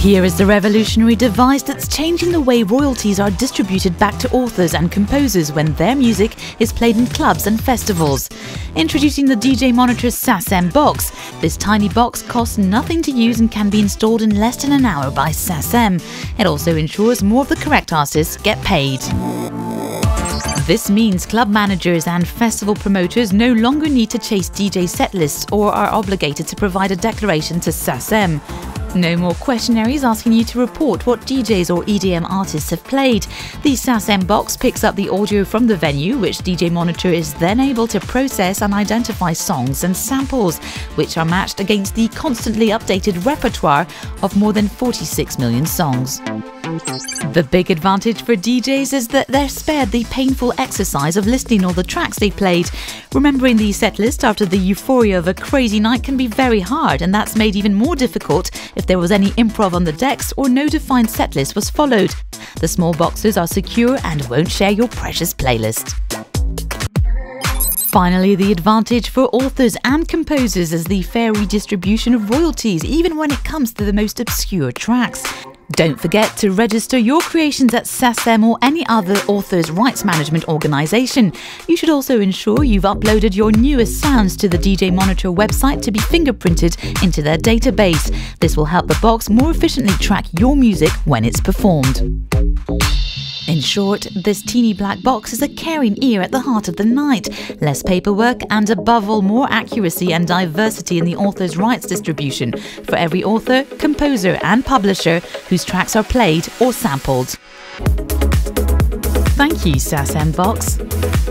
Here is the revolutionary device that's changing the way royalties are distributed back to authors and composers when their music is played in clubs and festivals. Introducing the DJ Monitor SASM box. This tiny box costs nothing to use and can be installed in less than an hour by SASM. It also ensures more of the correct artists get paid. This means club managers and festival promoters no longer need to chase DJ setlists or are obligated to provide a declaration to SASM. No more questionnaires asking you to report what DJs or EDM artists have played. The SASM box picks up the audio from the venue, which DJ Monitor is then able to process and identify songs and samples, which are matched against the constantly updated repertoire of more than 46 million songs. The big advantage for DJs is that they're spared the painful exercise of listing all the tracks they played. Remembering the set list after the euphoria of a crazy night can be very hard, and that's made even more difficult if there was any improv on the decks or no defined set list was followed. The small boxes are secure and won't share your precious playlist. Finally, the advantage for authors and composers is the fair redistribution of royalties, even when it comes to the most obscure tracks. Don't forget to register your creations at SASM or any other author's rights management organisation. You should also ensure you've uploaded your newest sounds to the DJ Monitor website to be fingerprinted into their database. This will help the box more efficiently track your music when it's performed. In short, this teeny black box is a caring ear at the heart of the night. Less paperwork and, above all, more accuracy and diversity in the author's rights distribution for every author, composer and publisher whose tracks are played or sampled. Thank you, SASM Box.